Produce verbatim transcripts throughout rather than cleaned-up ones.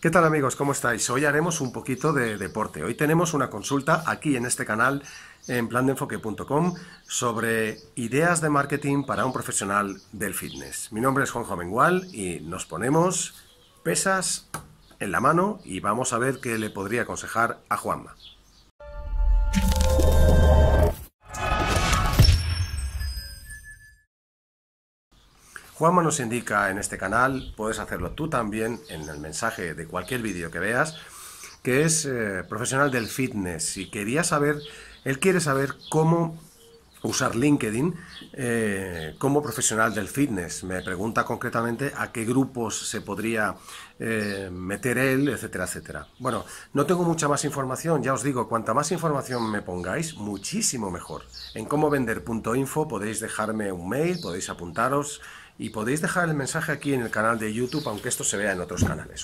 ¿Qué tal amigos? ¿Cómo estáis? Hoy haremos un poquito de deporte. Hoy tenemos una consulta aquí en este canal en plan de enfoque punto com sobre ideas de marketing para un profesional del fitness. Mi nombre es Juanjo Mengual y nos ponemos pesas en la mano y vamos a ver qué le podría aconsejar a Juanma. Juanma nos indica en este canal, puedes hacerlo tú también en el mensaje de cualquier vídeo que veas, que es eh, profesional del fitness y quería saber, él quiere saber cómo usar LinkedIn eh, como profesional del fitness. Me pregunta concretamente a qué grupos se podría eh, meter él, etcétera, etcétera. Bueno, no tengo mucha más información, ya os digo, cuanta más información me pongáis, muchísimo mejor. En cómo vender punto info podéis dejarme un mail, podéis apuntaros y podéis dejar el mensaje aquí en el canal de YouTube, aunque esto se vea en otros canales.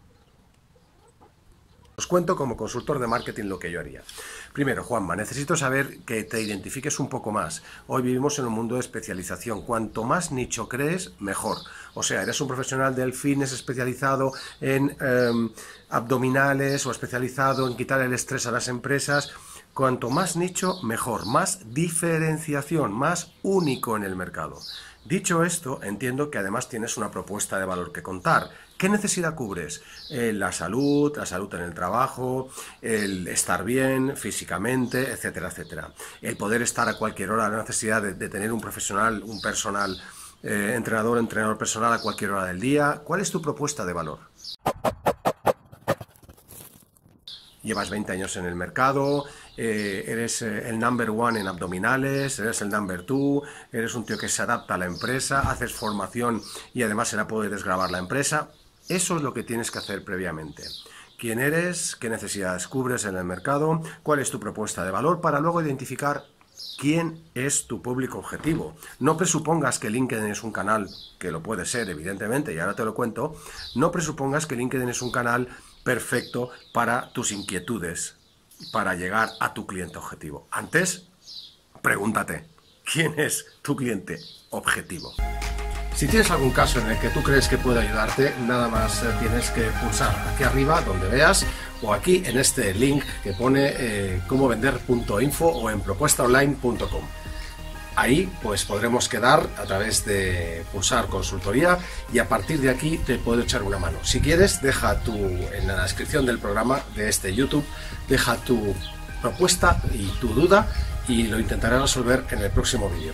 Os cuento como consultor de marketing lo que yo haría. Primero, Juanma, necesito saber que te identifiques un poco más. Hoy vivimos en un mundo de especialización. Cuanto más nicho crees, mejor. O sea, eres un profesional del fitness especializado en eh, abdominales o especializado en quitar el estrés a las empresas. Cuanto más nicho, mejor. Más diferenciación, más único en el mercado. Dicho esto, entiendo que además tienes una propuesta de valor que contar. ¿Qué necesidad cubres? Eh, la salud, la salud en el trabajo, el estar bien físicamente, etcétera, etcétera. El poder estar a cualquier hora, la necesidad de, de tener un profesional, un personal, eh, entrenador, entrenador personal a cualquier hora del día. ¿Cuál es tu propuesta de valor? Llevas veinte años en el mercado, eh, eres eh, el number one en abdominales, eres el number two, eres un tío que se adapta a la empresa, haces formación y además se la puede desgravar la empresa. Eso es lo que tienes que hacer previamente. ¿Quién eres? ¿Qué necesidades cubres en el mercado? ¿Cuál es tu propuesta de valor? Para luego identificar quién es tu público objetivo. No presupongas que LinkedIn es un canal, que lo puede ser evidentemente, y ahora te lo cuento, no presupongas que LinkedIn es un canal perfecto para tus inquietudes, para llegar a tu cliente objetivo. Antes, pregúntate, ¿quién es tu cliente objetivo? Si tienes algún caso en el que tú crees que puede ayudarte, nada más tienes que pulsar aquí arriba donde veas o aquí en este link que pone eh, cómo vender punto info o en propuesta online punto com. Ahí pues podremos quedar a través de pulsar consultoría y a partir de aquí te puedo echar una mano. Si quieres, deja tu, en la descripción del programa de este YouTube, deja tu propuesta y tu duda y lo intentaré resolver en el próximo vídeo.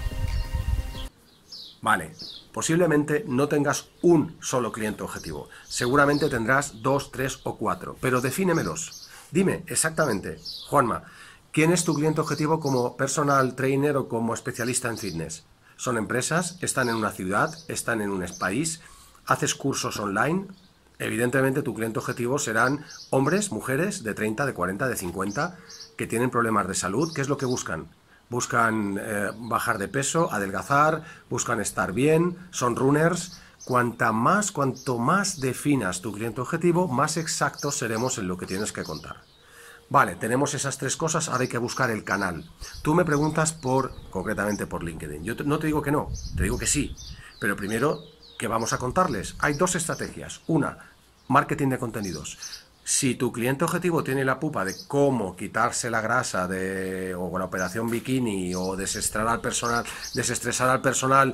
Vale, posiblemente no tengas un solo cliente objetivo. Seguramente tendrás dos, tres o cuatro, pero defínemelos. Dime exactamente, Juanma, ¿quién es tu cliente objetivo como personal trainer o como especialista en fitness? ¿Son empresas? ¿Están en una ciudad? ¿Están en un país? ¿Haces cursos online? Evidentemente tu cliente objetivo serán hombres, mujeres de treinta, de cuarenta, de cincuenta que tienen problemas de salud. ¿Qué es lo que buscan? Buscan eh, bajar de peso, adelgazar, buscan estar bien, son runners. Cuanta más, cuanto más definas tu cliente objetivo, más exactos seremos en lo que tienes que contar. Vale, tenemos esas tres cosas, ahora hay que buscar el canal. Tú me preguntas por, concretamente por LinkedIn. Yo te, no te digo que no, te digo que sí. Pero primero, ¿qué vamos a contarles? Hay dos estrategias. Una, marketing de contenidos. Si tu cliente objetivo tiene la pupa de cómo quitarse la grasa de, o la operación bikini o desestresar al personal, desestresar al personal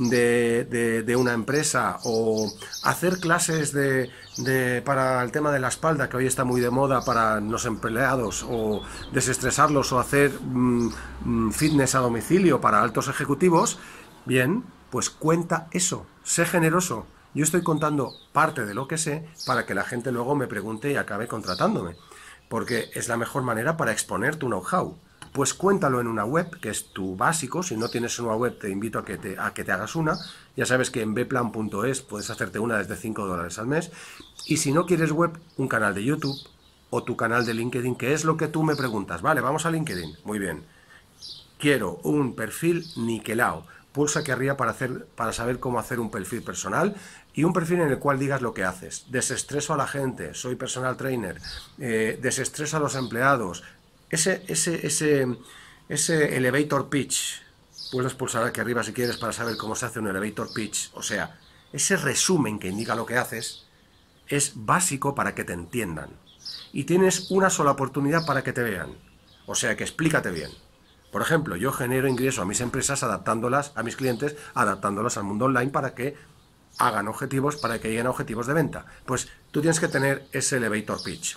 de, de, de una empresa o hacer clases de, de, para el tema de la espalda, que hoy está muy de moda para los empleados, o desestresarlos o hacer mmm, fitness a domicilio para altos ejecutivos, bien, pues cuenta eso, sé generoso. Yo estoy contando parte de lo que sé para que la gente luego me pregunte y acabe contratándome, porque es la mejor manera para exponer tu know-how. Pues cuéntalo en una web, que es tu básico. Si no tienes una web, te invito a que te, a que te hagas una. Ya sabes que en beplan punto es puedes hacerte una desde cinco dólares al mes. Y si no quieres web, un canal de YouTube o tu canal de LinkedIn, que es lo que tú me preguntas. Vale, vamos a LinkedIn. Muy bien. Quiero un perfil niquelado. Pulsa aquí arriba para, hacer, para saber cómo hacer un perfil personal y un perfil en el cual digas lo que haces. Desestreso a la gente, soy personal trainer, eh, desestreso a los empleados. Ese, ese, ese, ese elevator pitch, puedes pulsar aquí arriba si quieres para saber cómo se hace un elevator pitch. O sea, ese resumen que indica lo que haces, es básico para que te entiendan. Y tienes una sola oportunidad para que te vean. O sea que explícate bien. Por ejemplo, yo genero ingreso a mis empresas adaptándolas, a mis clientes, adaptándolas al mundo online para que hagan objetivos, para que lleguen a objetivos de venta. Pues tú tienes que tener ese elevator pitch.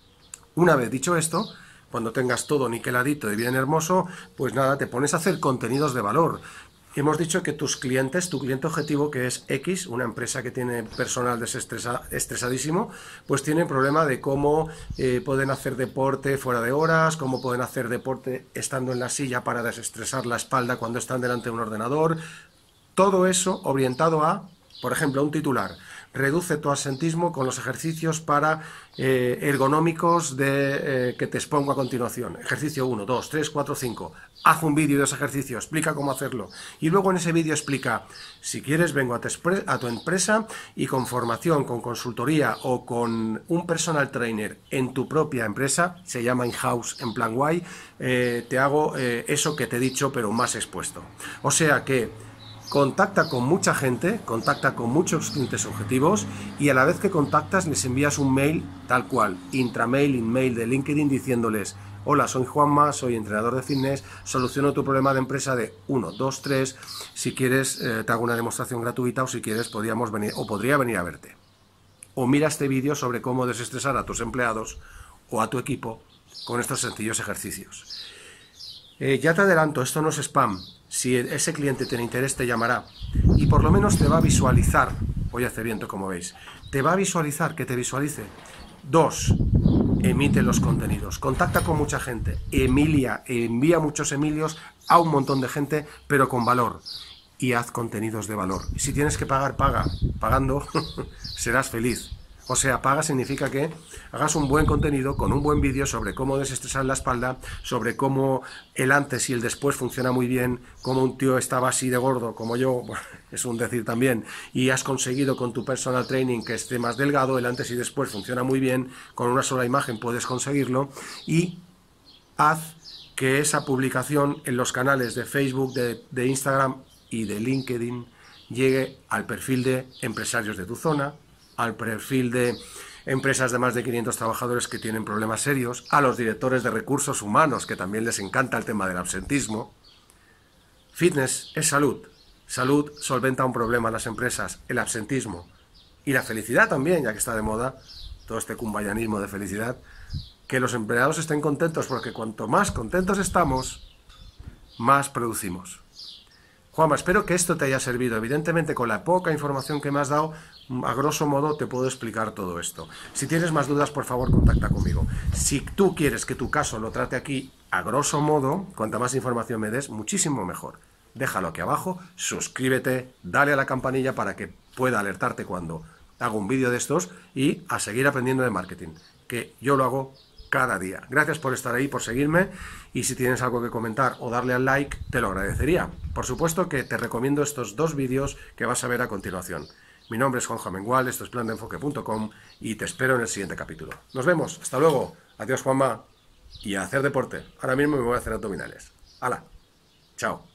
Una vez dicho esto, cuando tengas todo niqueladito y bien hermoso, pues nada, te pones a hacer contenidos de valor. Hemos dicho que tus clientes, tu cliente objetivo, que es X, una empresa que tiene personal desestresa, estresadísimo, pues tiene problema de cómo eh, pueden hacer deporte fuera de horas, cómo pueden hacer deporte estando en la silla para desestresar la espalda cuando están delante de un ordenador. Todo eso orientado a, por ejemplo, un titular: reduce tu absentismo con los ejercicios para eh, ergonómicos de, eh, que te expongo a continuación. Ejercicio uno, dos, tres, cuatro, cinco. Haz un vídeo de ese ejercicio, explica cómo hacerlo. Y luego en ese vídeo explica, si quieres vengo a tu, a tu empresa y con formación, con consultoría o con un personal trainer en tu propia empresa, se llama in-house en plan guay, eh, te hago eh, eso que te he dicho pero más expuesto. O sea que contacta con mucha gente, contacta con muchos clientes objetivos y a la vez que contactas les envías un mail tal cual, intramail, inmail de LinkedIn diciéndoles: hola, soy Juanma, soy entrenador de fitness, soluciono tu problema de empresa de uno, dos, tres, si quieres eh, te hago una demostración gratuita o si quieres podríamos venir o podría venir a verte. O mira este vídeo sobre cómo desestresar a tus empleados o a tu equipo con estos sencillos ejercicios. Eh, ya te adelanto, esto no es spam. Si ese cliente tiene interés, te llamará y por lo menos te va a visualizar. Hoy hace viento, como veis. Te va a visualizar, que te visualice. Dos, emite los contenidos. Contacta con mucha gente. Emilia, envía muchos Emilios a un montón de gente, pero con valor. Y haz contenidos de valor. Si tienes que pagar, paga. Pagando serás feliz. O sea, paga significa que hagas un buen contenido con un buen vídeo sobre cómo desestresar la espalda, sobre cómo el antes y el después funciona muy bien, cómo un tío estaba así de gordo como yo, bueno, es un decir también, y has conseguido con tu personal training que esté más delgado, el antes y después funciona muy bien, con una sola imagen puedes conseguirlo, y haz que esa publicación en los canales de Facebook, de, de Instagram y de LinkedIn llegue al perfil de empresarios de tu zona, al perfil de empresas de más de quinientos trabajadores que tienen problemas serios, a los directores de recursos humanos, que también les encanta el tema del absentismo. Fitness es salud. Salud solventa un problema en las empresas, el absentismo. Y la felicidad también, ya que está de moda, todo este cumbayanismo de felicidad. Que los empleados estén contentos, porque cuanto más contentos estamos, más producimos. Juanma, espero que esto te haya servido. Evidentemente, con la poca información que me has dado, a grosso modo te puedo explicar todo esto. Si tienes más dudas, por favor, contacta conmigo. Si tú quieres que tu caso lo trate aquí, a grosso modo, cuanta más información me des, muchísimo mejor. Déjalo aquí abajo, suscríbete, dale a la campanilla para que pueda alertarte cuando hago un vídeo de estos y a seguir aprendiendo de marketing, que yo lo hago cada día. Gracias por estar ahí, por seguirme, y si tienes algo que comentar o darle al like, te lo agradecería. Por supuesto que te recomiendo estos dos vídeos que vas a ver a continuación. Mi nombre es Juanjo Amengual, esto es plan de enfoque punto com y te espero en el siguiente capítulo. Nos vemos, hasta luego, adiós Juanma, y a hacer deporte. Ahora mismo me voy a hacer abdominales. ¡Hala! ¡Chao!